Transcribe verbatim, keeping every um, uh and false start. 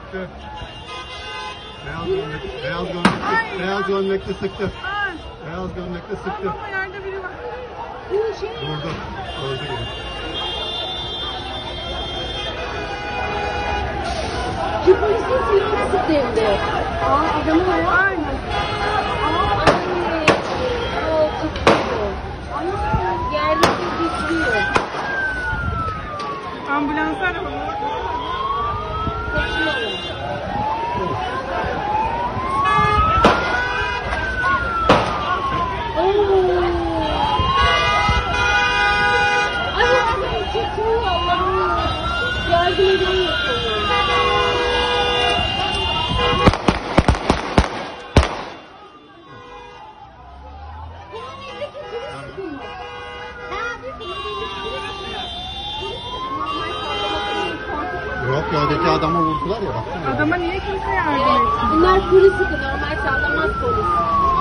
sıktı. Beyaz gömlek, beyaz gömlekli, beyaz gömlekli sıktı. Beyaz gömlekli sıktı. Ama yerde biri var. Bu şey. Durdu. Öldü gibi. Şu polisin silahını sıktı evde. Aa adamı var ya. Aynen. Aa anne. Aa tutuyor. Ana yerde titriyor. Ambulansı aramalı. Kaçıyor. Oo. Ay adam titriyor Allah'ım. Yardım edemiyor sana. Yok ya öteki adamı vurdular ya baksana. Adama niye kimse yardım etsin? Bunlar polis, normal sağlamaz polis.